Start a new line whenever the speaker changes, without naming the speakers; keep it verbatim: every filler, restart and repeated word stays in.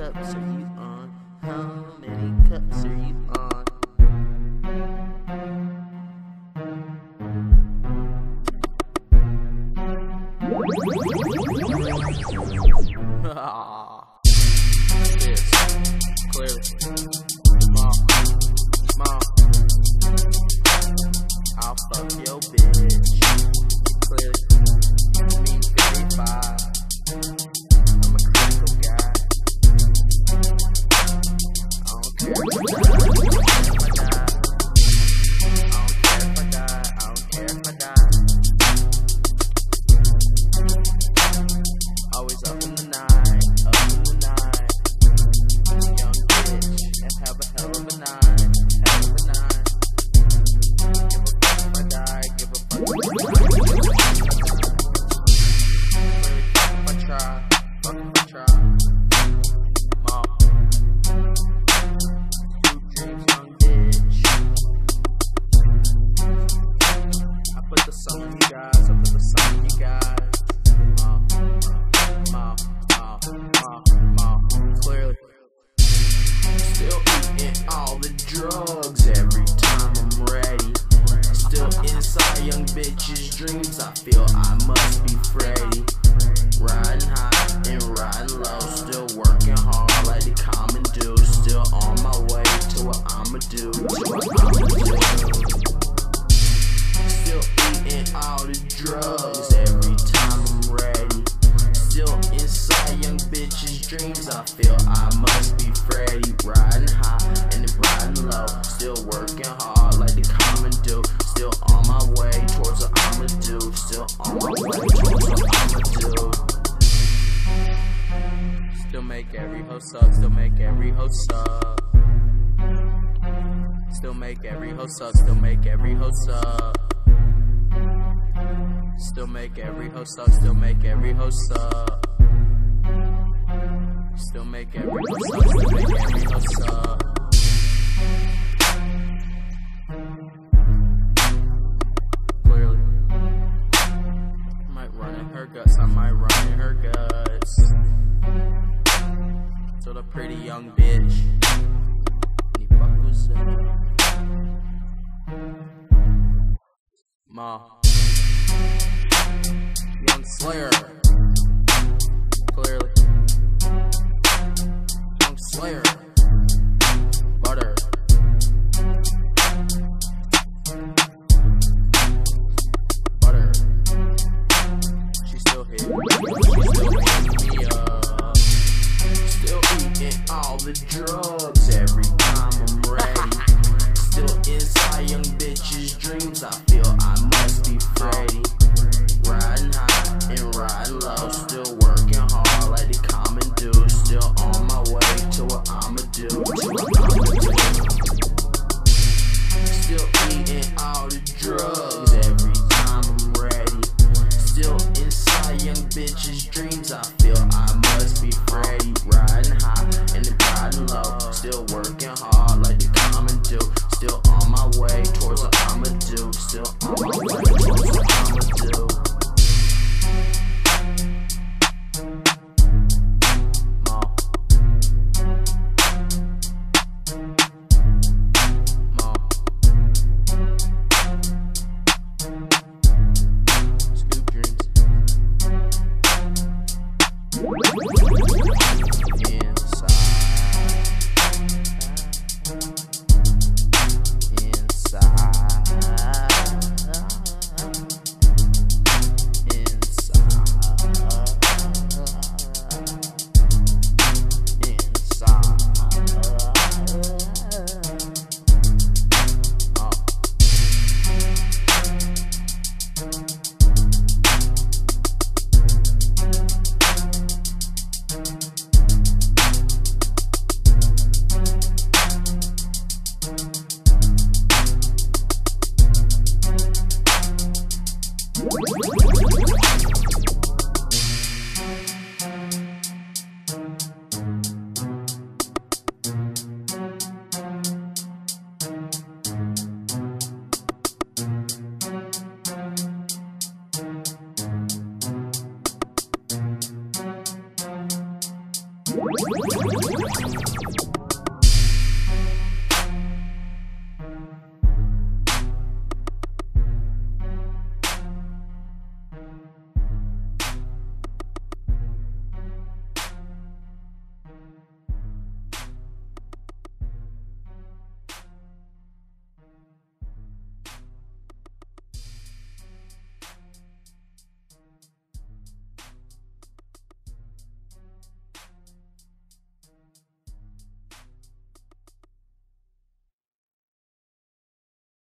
cups are you on? How many cups are you on? This, clearly. Mom, mom, I'll fuck your bitch. Clearly, mean fifty-five. I'm a critical guy. I don't care if I die. I don't care if I die. I don't care if I die. Always up in the night, up in the night. Young bitch, and have a hell of a night, hell of a night. Give a fuck if I die, give a fuck if I die. Fuck if I try, fuck if I try. Mom, two dreams, young bitch. I put the sun on you guys, I put the sun on you guys. Mom, mom, mom, mom, mom, clearly. Still eating all the drugs every time I'm ready. Still inside young bitches' dreams, I feel I must be Freddy. Riding high and riding low, still working hard like the common do. Still on my way to what I'ma do, to what I'ma do. Still eating all the drugs every time I'm ready. Still inside young bitches' dreams, I feel I must be Freddy. Riding high and riding low, still working hard like the common do. Still on my way towards what I'ma do. Still on my way towards what I'ma do. Still make every hoe suck, still make every hoe suck. Still make every hoe suck, still make every hoe suck. Still make every hoe suck, still make every hoe suck. Still make every hoe suck, still make every hoe suck. Clearly, I might run in her guts, I might run in her guts. To the pretty young bitch. Any fuck was that? Ma. Young Slayer. Clearly. Young Slayer. Butter. Butter. She still hit. She still hit me up. Still eating all the drugs every time I'm ready. Still inside young bitches' dreams, I feel I must be Freddy. Riding high and riding low, still working hard like the common do. Still on my way to what I'ma do, to what I'ma do. Still eating all the drugs every time I'm ready. Still inside young bitches' dreams, I feel I must be Freddy. Riding high and riding low, still working hard like the common do. Still on my way towards what I'ma do. Still on my way towards what I'ma do. Mom. Mom. Scoop dreams.
What?